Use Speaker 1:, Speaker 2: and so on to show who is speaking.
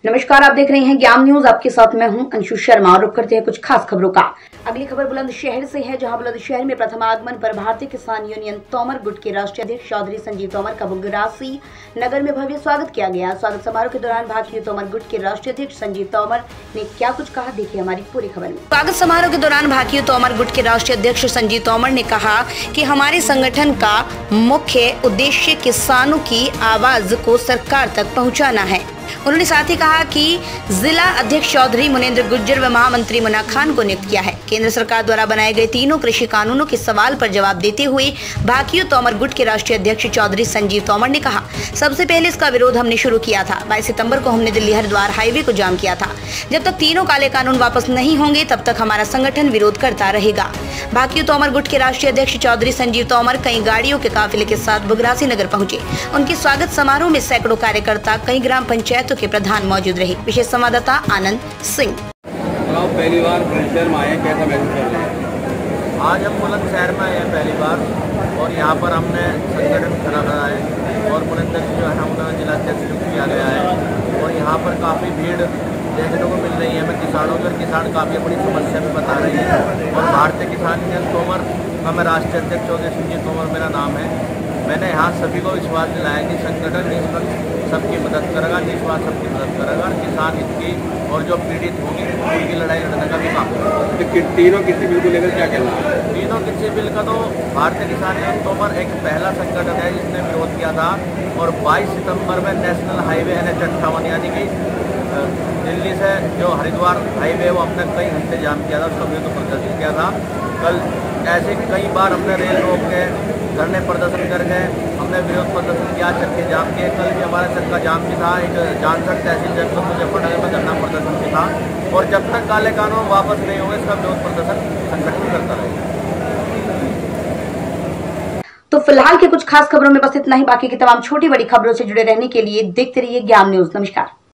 Speaker 1: नमस्कार, आप देख रहे हैं ज्ञान न्यूज। आपके साथ मैं हूं अंशु शर्मा और रुक करते हैं कुछ खास खबरों का। अगली खबर बुलंदशहर से है, जहां बुलंदशहर में प्रथम आगमन पर भारतीय किसान यूनियन तोमर गुट के राष्ट्रीय अध्यक्ष चौधरी संजीव तोमर का बुग्रासी नगर में भव्य स्वागत किया गया। स्वागत समारोह के दौरान भारतीय तोमर गुट के राष्ट्रीय अध्यक्ष संजीव तोमर ने क्या कुछ कहा, देखिए हमारी पूरी खबर में। स्वागत समारोह के दौरान भारतीय तोमर गुट के राष्ट्रीय अध्यक्ष संजीव तोमर ने कहा कि हमारे संगठन का मुख्य उद्देश्य किसानों की आवाज को सरकार तक पहुँचाना है। उन्होंने साथ ही कहा कि जिला अध्यक्ष चौधरी मुनेंद्र गुर्जर व महामंत्री मुन्ना खान को नियुक्त किया है। केंद्र सरकार द्वारा बनाए गए तीनों कृषि कानूनों के सवाल पर जवाब देते हुए भाकियू तोमर गुट के राष्ट्रीय अध्यक्ष चौधरी संजीव तोमर ने कहा, सबसे पहले इसका विरोध हमने शुरू किया था। 22 सितंबर को हमने दिल्ली हरिद्वार हाईवे को जाम किया था। जब तक तीनों काले कानून वापस नहीं होंगे तब तक हमारा संगठन विरोध करता रहेगा। भाकियू तोमर गुट के राष्ट्रीय अध्यक्ष चौधरी संजीव तोमर कई गाड़ियों के काफिले के साथ बुग्रासी नगर पहुंचे। उनके स्वागत समारोह में सैकड़ों कार्यकर्ता, कई ग्राम पंचायतों के प्रधान मौजूद रहे। विशेष संवाददाता आनंद सिंह।
Speaker 2: पहली बार बुलंदशहर में आए, कैसा महसूस कर रहे हैं?
Speaker 3: आज हम बुलंदशहर में आए हैं पहली बार और यहाँ पर हमने संगठन खड़ा करा है और मुनिंदर जी जो है उन्हें जिला अध्यक्ष नियुक्त किया गया है और यहाँ पर काफ़ी भीड़ देखने को मिल रही है। हमें किसानों के किसान काफ़ी अपनी समस्या भी बता रही है और भारतीय किसान यूनियन तोमर का मैं राष्ट्रीय अध्यक्ष चौधरी संजीव तोमर मेरा नाम है। मैंने यहाँ सभी को विश्वास दिलाया कि संगठन इस वक्त सबकी मदद करेगा, निस्वार्थ सबकी मदद करेगा और किसान हित और जो पीड़ित होंगे उनकी लड़ाई लड़ने का भी काम करेगा।
Speaker 2: तो तीनों कृषि बिल को लेकर क्या कहना है?
Speaker 3: तीनों कृषि बिल का तो भारतीय किसान यूनियन तोमर एक पहला संगठन है जिसने विरोध किया था और 22 सितंबर में नेशनल हाईवे NH58 यानी कि दिल्ली से जो हरिद्वार हाईवे वो हमने कई घंटे जाम किया था, उसका विरोध प्रदर्शन किया था। कल ऐसे कई बार हमने रेल रोक के धरने प्रदर्शन कर गए, हमने विरोध प्रदर्शन किया, चक्के जाम किए। कल भी हमारा चक्का जाम भी था, एक जानसर तहसील जनपद मुजफ्फरनगर में धरना प्रदर्शन भी था और जब तक काले कानून वापस नहीं होंगे इसका विरोध प्रदर्शन संगठन करता रहेगा।
Speaker 1: तो फिलहाल के कुछ खास खबरों में बस इतना ही। बाकी की तमाम छोटी बड़ी खबरों से जुड़े रहने के लिए देखते रहिए ज्ञान न्यूज। नमस्कार।